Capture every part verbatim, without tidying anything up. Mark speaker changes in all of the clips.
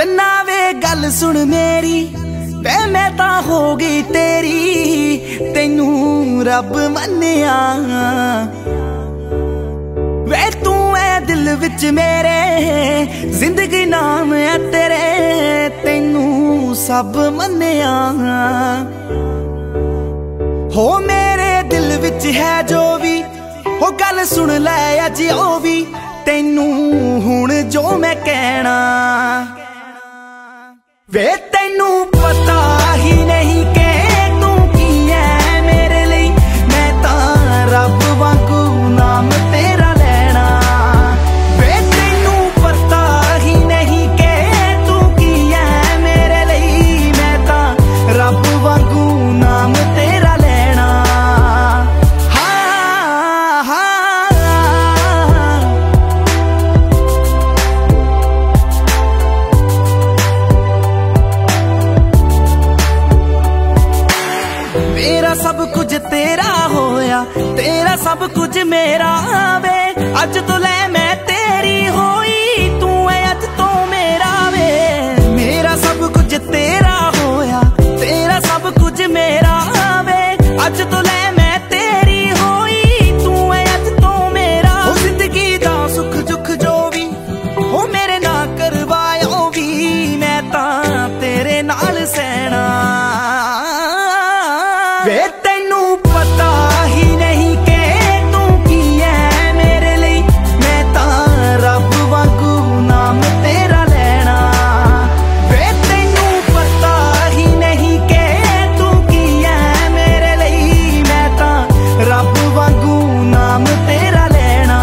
Speaker 1: चन्ना वे गल सुन मेरी, वे मैं तां हो गई तेरी, तैनू रब मन्निया। वे तू है दिल विच मेरे, जिंदगी नाम है तेरे, तैनू सब मन्निया। हो मेरे दिल विच है जो भी, हो गल सुन लै अज ओ भी, तैनू हुण जो मैं कहना। वे तैनू पता ही नहीं कि तू की है मेरे लिए, मैं तां रब वांगू नाम तेरा लेना। वे तैनू पता ही नहीं कि तू की है मेरे लिए, मैं तां रब वांगू नाम तेरा लेना। हाँ हाँ मेरा सब कुछ तेरा होया, तेरा सब कुछ मेरा वे, अज तो ले मैं तेरी होई, तू है अज तो मेरा वे। मेरा सब कुछ तेरा होया, तेरा सब कुछ मेरा वे, अज तो ले मैं तेरी होई, तू है अज तो मेरा। हो जिंदगी दा सुख दुख जो भी, हो मेरे ना करवायो भी, मैं तां तेरे नाल सहना। वे तैनू पता ही नहीं कि तू की है मेरे लिए, मैं तां रब वांगू नाम तेरा लेना। वे तैनू पता ही नहीं कि तू की है मेरे लिए, मैं तां रब वांगू नाम तेरा लेना।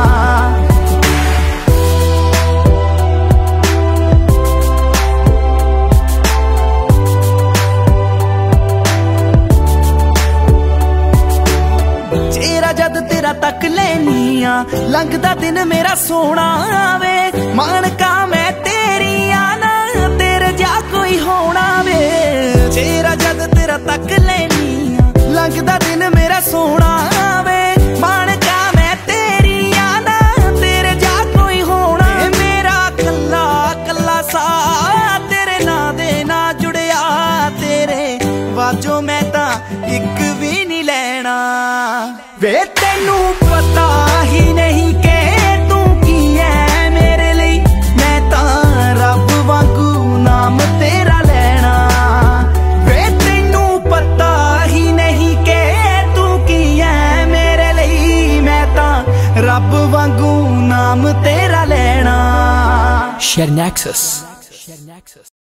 Speaker 1: चेहरा जद तेरा तक लेनी आ, लंघदा दिन मेरा सोना वे, मानका मैं तेरी आना, तेरे जा कोई होना वे। चेहरा जद तेरा तक लेनी आ, लंघदा दिन मेरा सोना वे, मानका मैं तेरी आना, तेरे जा कोई होना। मेरा कल्ला कल्ला सा तेरे ना दे ना जुड़िया, तेरे वाजो मैं तां इक भी नहीं लेना। वे तैनू पता ही नहीं कि तू की है मेरे लिए, मैं तां रब वांगू नाम तेरा लेना। वे तैनू पता ही नहीं कि तू की है मेरे लिए, मैं तां रब वांगू नाम तेरा लेना।
Speaker 2: Share Nexus.